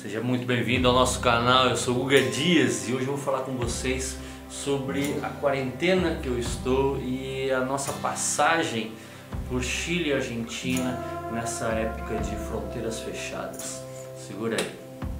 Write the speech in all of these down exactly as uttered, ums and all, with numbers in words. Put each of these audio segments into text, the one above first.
Seja muito bem-vindo ao nosso canal, eu sou Guga Dias e hoje eu vou falar com vocês sobre a quarentena que eu estou e a nossa passagem por Chile e Argentina nessa época de fronteiras fechadas. Segura aí.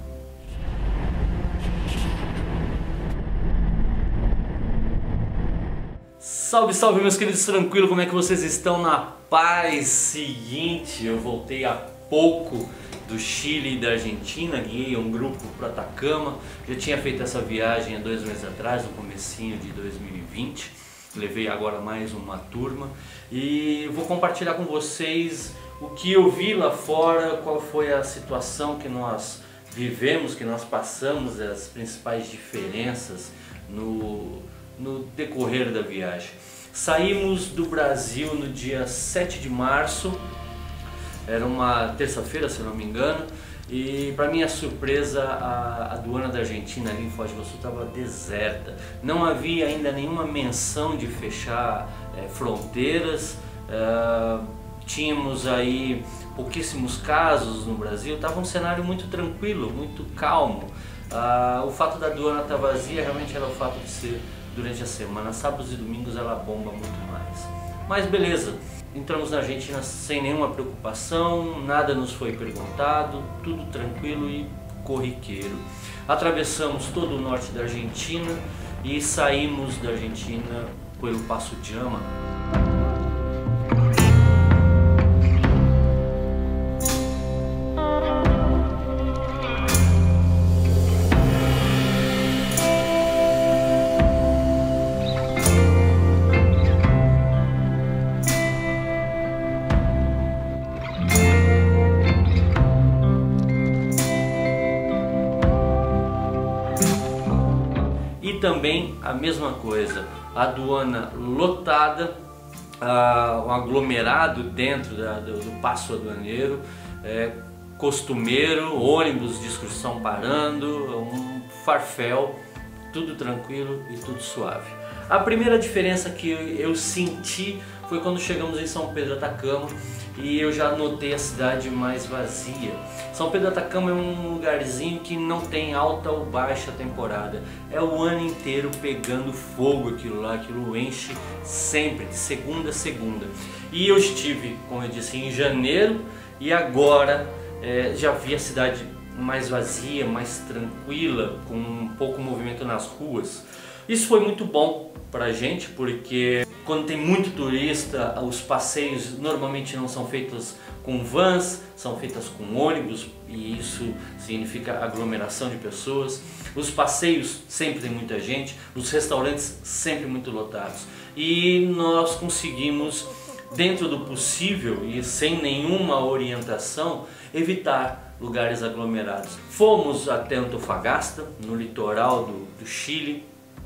Salve, salve meus queridos, tranquilo? Como é que vocês estão? Na paz? Seguinte, eu voltei há pouco do Chile e da Argentina, guiei um grupo para Atacama, já tinha feito essa viagem há dois meses atrás, no comecinho de dois mil e vinte, levei agora mais uma turma e vou compartilhar com vocês o que eu vi lá fora, qual foi a situação que nós vivemos, que nós passamos, as principais diferenças no, no decorrer da viagem. Saímos do Brasil no dia sete de março, era uma terça-feira, se não me engano, e para minha surpresa a aduana da Argentina ali em Foz do Iguaçu estava deserta. Não havia ainda nenhuma menção de fechar é, fronteiras, é, tínhamos aí pouquíssimos casos no Brasil, estava um cenário muito tranquilo, muito calmo. Ah, o fato da aduana estar vazia realmente era o fato de ser durante a semana, sábados e domingos ela bomba muito mais. Mas beleza. Entramos na Argentina sem nenhuma preocupação, nada nos foi perguntado, tudo tranquilo e corriqueiro. Atravessamos todo o norte da Argentina e saímos da Argentina pelo Passo de Ama. E também a mesma coisa, a aduana lotada, uh, um aglomerado dentro da, do, do passo aduaneiro, é, costumeiro, ônibus de excursão parando, um farfel, tudo tranquilo e tudo suave. A primeira diferença que eu, eu senti foi quando chegamos em São Pedro Atacama e eu já notei a cidade mais vazia. São Pedro Atacama é um lugarzinho que não tem alta ou baixa temporada, é o ano inteiro pegando fogo aquilo lá, aquilo enche sempre, de segunda a segunda. E eu estive, como eu disse, em janeiro e agora é, já vi a cidade mais vazia, mais tranquila, com um pouco movimento nas ruas. Isso foi muito bom pra gente, porque quando tem muito turista, os passeios normalmente não são feitos com vans, são feitos com ônibus e isso significa aglomeração de pessoas. Os passeios sempre tem muita gente, os restaurantes sempre muito lotados. E nós conseguimos, dentro do possível e sem nenhuma orientação, evitar lugares aglomerados. Fomos até Antofagasta, no litoral do, do Chile.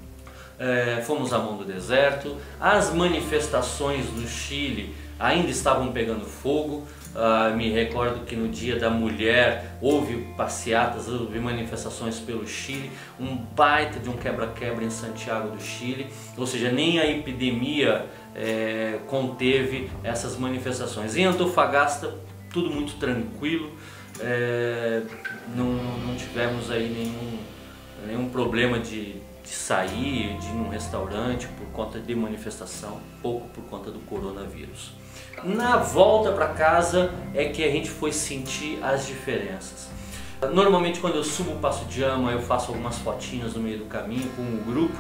É, fomos à mão do deserto, as manifestações do Chile ainda estavam pegando fogo. Uh, me recordo que no dia da mulher houve passeatas, houve manifestações pelo Chile, um baita de um quebra-quebra em Santiago do Chile, ou seja, nem a epidemia é, conteve essas manifestações. Em Antofagasta tudo muito tranquilo, é, não, não tivemos aí nenhum, nenhum problema de de sair, de ir num restaurante por conta de manifestação, pouco por conta do coronavírus. Na volta para casa é que a gente foi sentir as diferenças. Normalmente quando eu subo o Passo de Ama eu faço algumas fotinhas no meio do caminho com o grupo.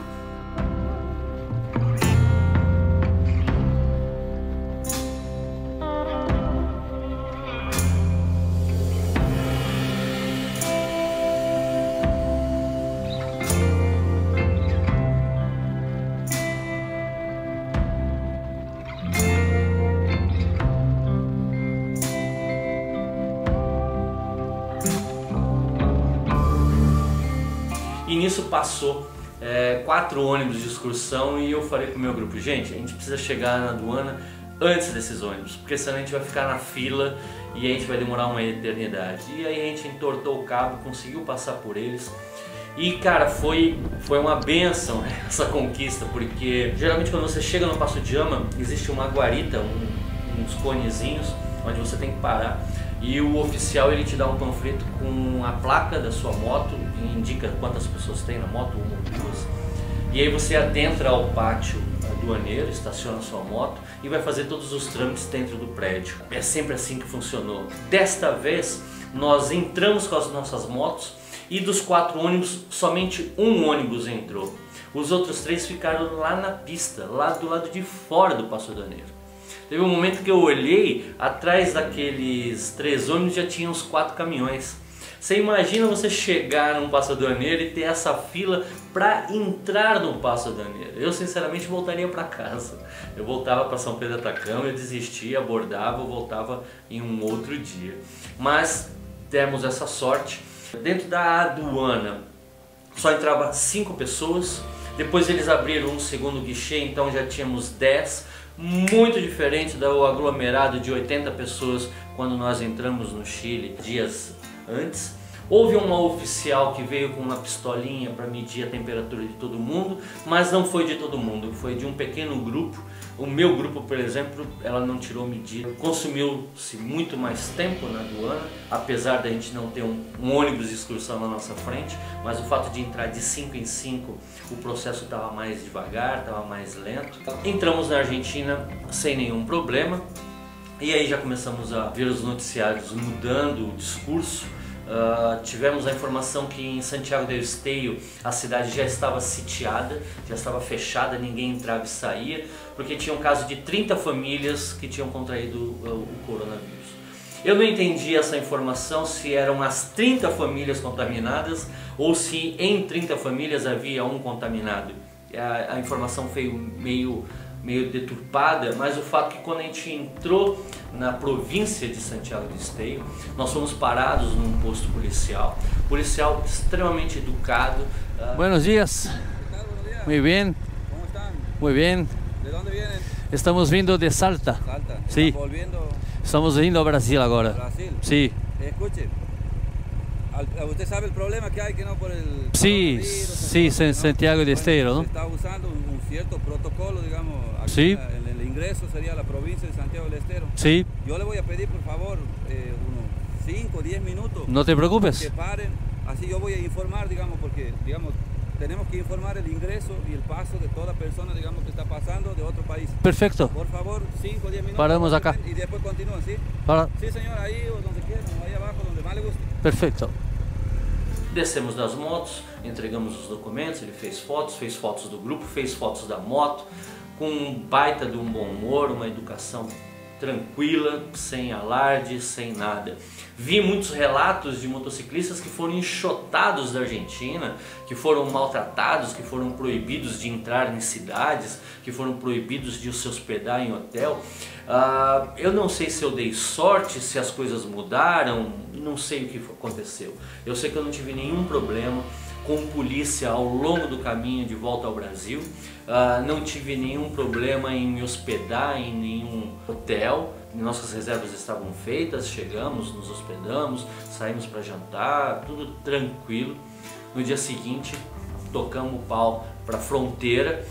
E nisso passou é, quatro ônibus de excursão e eu falei pro meu grupo, gente, a gente precisa chegar na aduana antes desses ônibus, porque senão a gente vai ficar na fila e a gente vai demorar uma eternidade. E aí a gente entortou o cabo, conseguiu passar por eles. E cara, foi, foi uma benção essa conquista, porque geralmente quando você chega no Passo de Ama, existe uma guarita, um, uns conezinhos, onde você tem que parar. e o oficial ele te dá um panfleto com a placa da sua moto, que indica quantas pessoas tem na moto, uma ou duas. E aí você adentra ao pátio aduaneiro, estaciona sua moto e vai fazer todos os trâmites dentro do prédio. É sempre assim que funcionou. Desta vez nós entramos com as nossas motos e dos quatro ônibus somente um ônibus entrou. Os outros três ficaram lá na pista, lá do lado de fora do Paço Aduaneiro. Teve um momento que eu olhei, atrás daqueles três ônibus já tinha uns quatro caminhões. Você imagina você chegar num Paço Aduaneiro e ter essa fila para entrar no Paço Aduaneiro? Eu sinceramente voltaria para casa. Eu voltava para São Pedro do Atacama, eu desistia, abordava, eu voltava em um outro dia. Mas demos essa sorte. Dentro da aduana só entrava cinco pessoas. Depois eles abriram um segundo guichê, então já tínhamos dez. Muito diferente do aglomerado de oitenta pessoas quando nós entramos no Chile dias antes. Houve uma oficial que veio com uma pistolinha para medir a temperatura de todo mundo, mas não foi de todo mundo, foi de um pequeno grupo. O meu grupo, por exemplo, ela não tirou medida. Consumiu-se muito mais tempo na aduana, apesar da gente não ter um, um ônibus de excursão na nossa frente, mas o fato de entrar de cinco em cinco, o processo estava mais devagar, estava mais lento. Entramos na Argentina sem nenhum problema, e aí já começamos a ver os noticiários mudando o discurso. Uh, tivemos a informação que em Santiago del Estero a cidade já estava sitiada, já estava fechada, ninguém entrava e saía, porque tinha um caso de trinta famílias que tinham contraído uh, o coronavírus. Eu não entendi essa informação, se eram as trinta famílias contaminadas ou se em trinta famílias havia um contaminado. A, a informação foi meio, meio deturpada, mas o fato é que quando a gente entrou na província de Santiago del Estero, nós fomos parados num posto policial, policial extremamente educado. Uh... Buenos días. Muy bien. ¿Cómo están? Muy bien. ¿De dónde vienen? Estamos vindo de Salta. Salta. Sí. Volviendo Estamos indo ao Brasil agora. a Brasil. Sí. Escuche, al- usted sabe el problema que hay que no por el Sí, coronavirus, sí, entonces, en Santiago del Bueno, Estero, ¿no? se está usando un, un cierto protocolo, digamos, aquí Sí. en, la- en el ingreso sería la provincia de Santiago del Estero. Sí. Yo le voy a pedir, por favor, eh, unos cinco o diez minutos No te que preocupes. paren, así yo voy a informar, digamos, porque, digamos, tenemos que informar el ingreso y el paso de toda persona, digamos, que está pasando de otro país. Perfecto. Por favor, cinco o diez minutos. Paramos acá. Y después continúan, ¿sí? Para... Sí, señor, ahí o donde quieran, ahí abajo, donde más le guste. Perfeito. Descemos das motos, entregamos os documentos, ele fez fotos, fez fotos do grupo, fez fotos da moto, com um baita de um bom humor, uma educação tranquila, sem alarde, sem nada. Vi muitos relatos de motociclistas que foram enxotados da Argentina, que foram maltratados, que foram proibidos de entrar em cidades, que foram proibidos de se hospedar em hotel. Uh, eu não sei se eu dei sorte, se as coisas mudaram, não sei o que aconteceu. Eu sei que eu não tive nenhum problema com polícia ao longo do caminho de volta ao Brasil. Uh, não tive nenhum problema em me hospedar em nenhum hotel. Nossas reservas estavam feitas, chegamos, nos hospedamos, saímos para jantar, tudo tranquilo. No dia seguinte, tocamos o pau para a fronteira.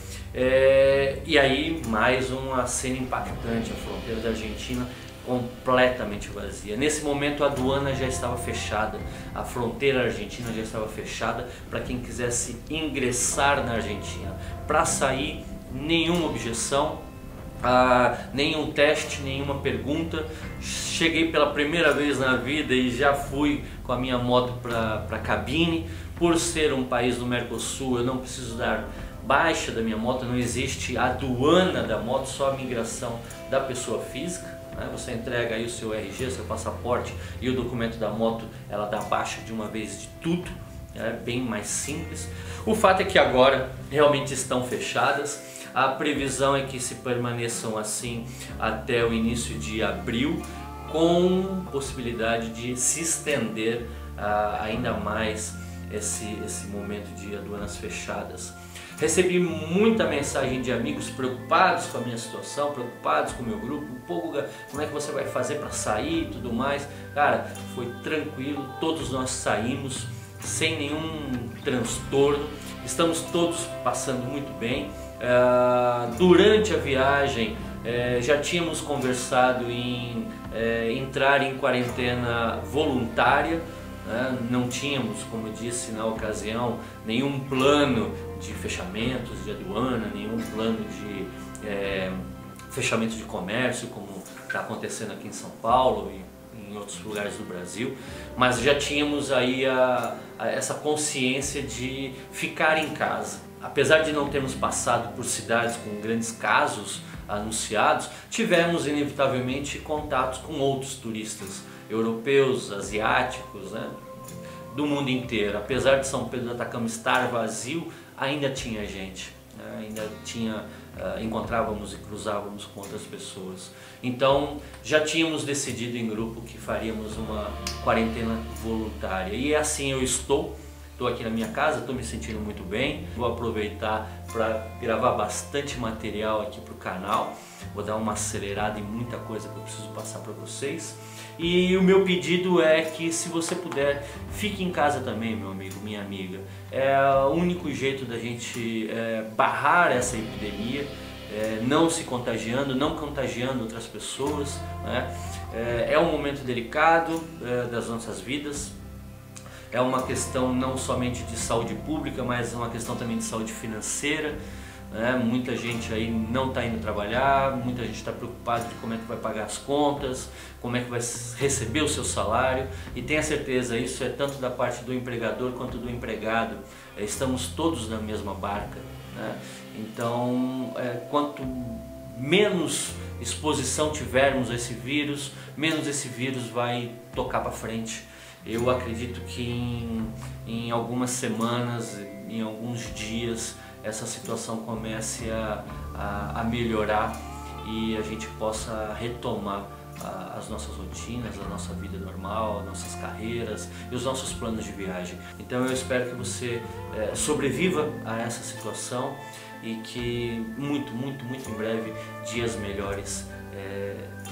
É, e aí mais uma cena impactante, a fronteira da Argentina completamente vazia. Nesse momento a aduana já estava fechada, a fronteira argentina já estava fechada para quem quisesse ingressar na Argentina. Para sair, nenhuma objeção, ah, nenhum teste, nenhuma pergunta. Cheguei pela primeira vez na vida e já fui com a minha moto para a cabine. Por ser um país do Mercosul, eu não preciso dar baixa da minha moto, não existe aduana da moto, só a migração da pessoa física. Você entrega aí o seu R G, seu passaporte e o documento da moto, ela dá baixa de uma vez de tudo, é bem mais simples. O fato é que agora realmente estão fechadas, a previsão é que se permaneçam assim até o início de abril, com possibilidade de se estender uh, ainda mais esse, esse momento de aduanas fechadas. Recebi muita mensagem de amigos preocupados com a minha situação, preocupados com o meu grupo, um pouco como é que você vai fazer para sair e tudo mais. Cara, foi tranquilo, todos nós saímos sem nenhum transtorno, estamos todos passando muito bem. Uh, durante a viagem uh, já tínhamos conversado em é, entrar em quarentena voluntária. Né? Não tínhamos, como eu disse na ocasião, nenhum plano de fechamentos de aduana, nenhum plano de é, fechamento de comércio, como está acontecendo aqui em São Paulo e em outros lugares do Brasil, mas já tínhamos aí a, a, essa consciência de ficar em casa. Apesar de não termos passado por cidades com grandes casos anunciados, tivemos inevitavelmente contatos com outros turistas europeus, asiáticos, né, do mundo inteiro. Apesar de São Pedro do Atacama estar vazio, ainda tinha gente, né, ainda tinha, uh, encontrávamos e cruzávamos com outras pessoas. Então já tínhamos decidido em grupo que faríamos uma quarentena voluntária e assim eu estou. Estou aqui na minha casa, estou me sentindo muito bem. Vou aproveitar para gravar bastante material aqui para o canal. Vou dar uma acelerada em muita coisa que eu preciso passar para vocês. E o meu pedido é que, se você puder, fique em casa também, meu amigo, minha amiga. É o único jeito da gente é, barrar essa epidemia, é, não se contagiando, não contagiando outras pessoas, né? É, é um momento delicado é, das nossas vidas. É uma questão não somente de saúde pública, mas uma questão também de saúde financeira. Né? Muita gente aí não está indo trabalhar, muita gente está preocupada de como é que vai pagar as contas, como é que vai receber o seu salário. E tenha certeza, isso é tanto da parte do empregador quanto do empregado. Estamos todos na mesma barca. Né? Então, é, quanto menos exposição tivermos a esse vírus, menos esse vírus vai tocar para frente. Eu acredito que em, em algumas semanas, em alguns dias, essa situação comece a, a, a melhorar e a gente possa retomar a, as nossas rotinas, a nossa vida normal, as nossas carreiras e os nossos planos de viagem. Então eu espero que você é, sobreviva a essa situação e que muito, muito, muito em breve dias melhores é,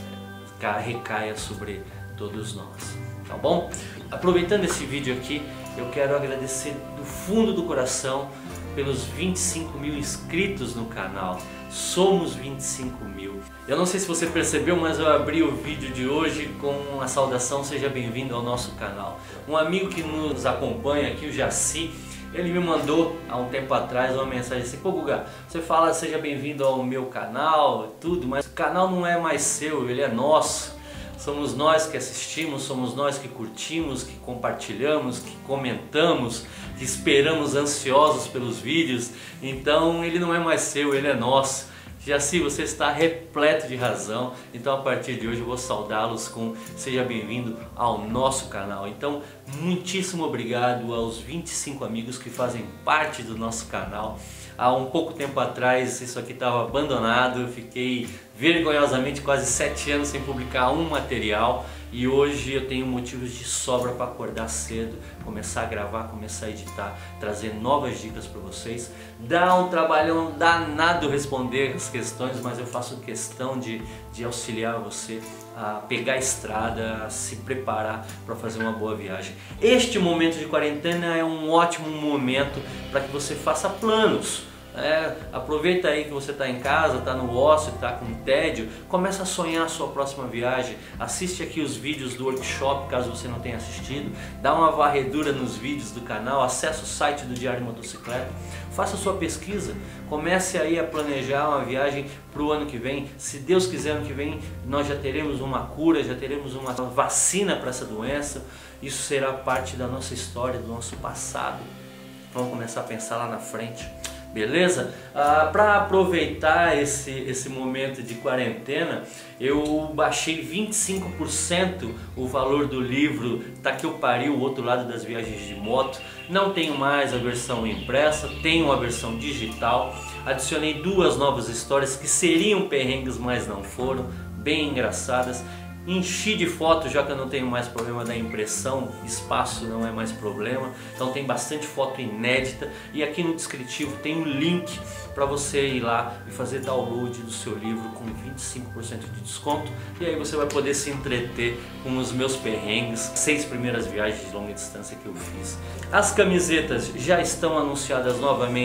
recaia sobre todos nós. Tá bom? Aproveitando esse vídeo aqui, eu quero agradecer do fundo do coração pelos vinte e cinco mil inscritos no canal. Somos vinte e cinco mil. Eu não sei se você percebeu, mas eu abri o vídeo de hoje com a saudação "Seja bem-vindo ao nosso canal". Um amigo que nos acompanha aqui, o Jaci, ele me mandou há um tempo atrás uma mensagem assim: "Pô, Guga, você fala seja bem-vindo ao meu canal, tudo, mas o canal não é mais seu, ele é nosso. Somos nós que assistimos, somos nós que curtimos, que compartilhamos, que comentamos, que esperamos ansiosos pelos vídeos. Então ele não é mais seu, ele é nosso". Jaci, você está repleto de razão. Então a partir de hoje eu vou saudá-los com "Seja bem-vindo ao nosso canal". Então muitíssimo obrigado aos vinte e cinco amigos que fazem parte do nosso canal. Há um pouco tempo atrás isso aqui estava abandonado, eu fiquei vergonhosamente quase sete anos sem publicar um material e hoje eu tenho motivos de sobra para acordar cedo, começar a gravar, começar a editar, trazer novas dicas para vocês. Dá um trabalhão danado responder as questões, mas eu faço questão de, de auxiliar você a pegar a estrada, a se preparar para fazer uma boa viagem. Este momento de quarentena é um ótimo momento para que você faça planos. É, aproveita aí que você está em casa, está no ócio, está com tédio, começa a sonhar a sua próxima viagem. Assiste aqui os vídeos do workshop, caso você não tenha assistido. Dá uma varredura nos vídeos do canal, acessa o site do Diário de Motocicleta, faça a sua pesquisa, comece aí a planejar uma viagem para o ano que vem. Se Deus quiser, ano que vem nós já teremos uma cura, já teremos uma vacina para essa doença. Isso será parte da nossa história, do nosso passado. Vamos começar a pensar lá na frente. Beleza? Ah, para aproveitar esse, esse momento de quarentena, eu baixei vinte e cinco por cento o valor do livro Tá Que Eu Pariu, o Outro Lado das Viagens de Moto. Não tenho mais a versão impressa, tenho a versão digital. Adicionei duas novas histórias que seriam perrengues, mas não foram, bem engraçadas. Enchi de fotos, já que eu não tenho mais problema da impressão, espaço não é mais problema, então tem bastante foto inédita. E aqui no descritivo tem um link para você ir lá e fazer download do seu livro com vinte e cinco por cento de desconto, e aí você vai poder se entreter com os meus perrengues, seis primeiras viagens de longa distância que eu fiz. As camisetas já estão anunciadas novamente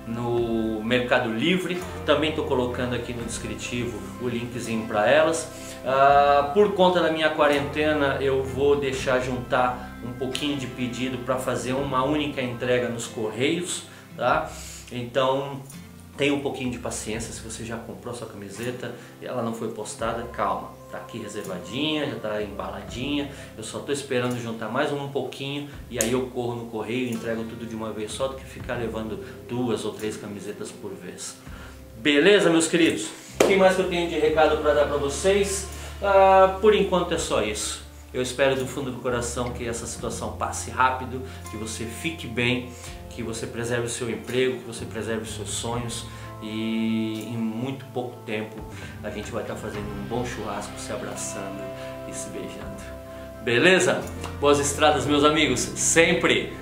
no Mercado Livre. Também estou colocando aqui no descritivo o linkzinho para elas. Uh, por conta da minha quarentena, eu vou deixar juntar um pouquinho de pedido para fazer uma única entrega nos correios, tá? Então tenha um pouquinho de paciência. Se você já comprou sua camiseta e ela não foi postada, calma, tá aqui reservadinha, já tá embaladinha. Eu só tô esperando juntar mais um pouquinho e aí eu corro no correio e entrego tudo de uma vez só, do que ficar levando duas ou três camisetas por vez. Beleza, meus queridos? O que mais que eu tenho de recado para dar para vocês? Ah, por enquanto é só isso. Eu espero do fundo do coração que essa situação passe rápido, que você fique bem, que você preserve o seu emprego, que você preserve os seus sonhos, e em muito pouco tempo a gente vai estar fazendo um bom churrasco, se abraçando e se beijando. Beleza? Boas estradas, meus amigos, sempre!